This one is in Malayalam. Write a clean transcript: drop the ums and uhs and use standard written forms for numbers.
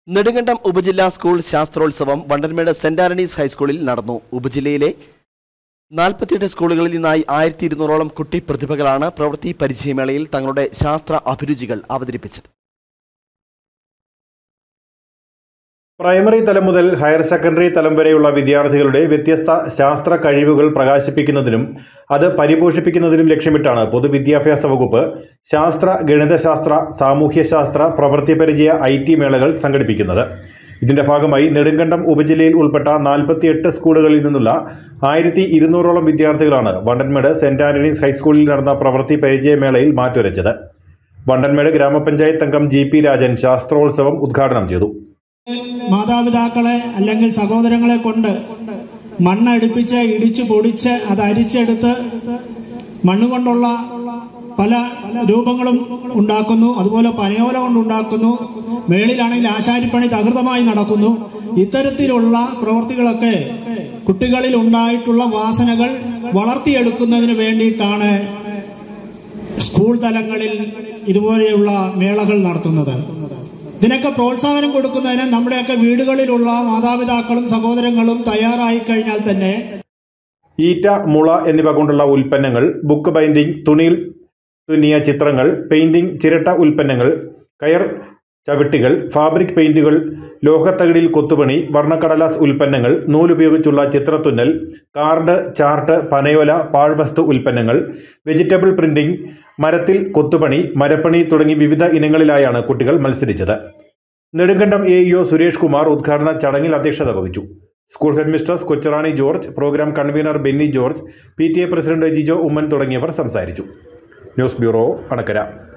നെടുങ്കണ്ടം ഉപജില്ലാ സ്കൂൾ ശാസ്ത്രോത്സവം വണ്ടൻമേട് സെന്റ് ആന്റണീസ് ഹൈസ്കൂളിൽ നടന്നു. ഉപജില്ലയിലെ 48 സ്കൂളുകളിൽ നിന്നായി 1200ഓളം കുട്ടി പ്രതിഭകളാണ് പ്രവൃത്തി പരിചയമേളയിൽ തങ്ങളുടെ ശാസ്ത്ര അഭിരുചികൾ അവതരിപ്പിച്ചത്. പ്രൈമറി തലം മുതൽ ഹയർ സെക്കൻഡറി തലം വരെയുള്ള വിദ്യാർത്ഥികളുടെ വ്യത്യസ്ത ശാസ്ത്ര കഴിവുകൾ പ്രകാശിപ്പിക്കുന്നതിനും അത് പരിപോഷിപ്പിക്കുന്നതിനും ലക്ഷ്യമിട്ടാണ് പൊതുവിദ്യാഭ്യാസ വകുപ്പ് ശാസ്ത്ര, ഗണിതശാസ്ത്ര, സാമൂഹ്യശാസ്ത്ര, പ്രവൃത്തി പരിചയ IT മേളകൾ സംഘടിപ്പിക്കുന്നത്. ഇതിന്റെ ഭാഗമായി നെടുങ്കണ്ടം ഉപജില്ലയിൽ ഉൾപ്പെട്ട 48 സ്കൂളുകളിൽ നിന്നുള്ള 1200ഓളം വിദ്യാർത്ഥികളാണ് വണ്ടൻമേട് സെന്റ് ആന്റണീസ് ഹൈസ്കൂളിൽ നടന്ന പ്രവൃത്തി പരിചയമേളയിൽ മാറ്റുരച്ചത്. വണ്ടൻമേട് ഗ്രാമപഞ്ചായത്ത് അംഗം GP രാജൻ ശാസ്ത്രോത്സവം ഉദ്ഘാടനം ചെയ്തു. മാതാപിതാക്കളെ അല്ലെങ്കിൽ സഹോദരങ്ങളെ കൊണ്ട് മണ്ണടുപ്പിച്ച് ഇടിച്ചു പൊടിച്ച് അത് അരിച്ചെടുത്ത് മണ്ണുകൊണ്ടുള്ള പല രൂപങ്ങളും ഉണ്ടാക്കുന്നു. അതുപോലെ പനയോല കൊണ്ടുണ്ടാക്കുന്നു. മേളിലാണെങ്കിൽ ആശാരിപ്പണി തകൃതമായി നടക്കുന്നു. ഇത്തരത്തിലുള്ള പ്രവൃത്തികളൊക്കെ കുട്ടികളിൽ ഉണ്ടായിട്ടുള്ള വാസനകൾ വളർത്തിയെടുക്കുന്നതിന് വേണ്ടിയിട്ടാണ് സ്കൂൾ തലങ്ങളിൽ ഇതുപോലെയുള്ള മേളകൾ നടത്തുന്നത്. ഇതിനൊക്കെ പ്രോത്സാഹനം കൊടുക്കുന്നതിന് നമ്മുടെയൊക്കെ വീടുകളിലുള്ള മാതാപിതാക്കളും സഹോദരങ്ങളും തയ്യാറായി കഴിഞ്ഞാൽ തന്നെ ഈറ്റ, മുള എന്നിവ കൊണ്ടുള്ള ഉൽപ്പന്നങ്ങൾ, ബുക്ക് ബൈൻഡിംഗ്, തുണിയിൽ തുന്നിയ ചിത്രങ്ങൾ, പെയിന്റിംഗ്, ചിരട്ട ഉൽപ്പന്നങ്ങൾ, കയർ ചവിട്ടികൾ, ഫാബ്രിക് പെയിന്റുകൾ, ലോഹത്തകിടിൽ കൊത്തുപണി, വർണ്ണക്കടലാസ് ഉൽപ്പന്നങ്ങൾ, നൂലുപയോഗിച്ചുള്ള ചിത്രത്തുന്നൽ, കാർഡ്, ചാർട്ട്, പനയോല, പാഴ്വസ്തു ഉൽപ്പന്നങ്ങൾ, വെജിറ്റബിൾ പ്രിന്റിംഗ്, മരത്തിൽ കൊത്തുപണി, മരപ്പണി തുടങ്ങി വിവിധ ഇനങ്ങളിലായാണ് കുട്ടികൾ മത്സരിച്ചത്. നെടുങ്കണ്ടം AEO സുരേഷ് കുമാർ ഉദ്ഘാടന ചടങ്ങിൽ അധ്യക്ഷത വഹിച്ചു. School headmistress Kochurani George, programme convener Benny George, PTA president Jijo Oommen തുടങ്ങിയവർ സംസാരിച്ചു. News bureau, Anakkara.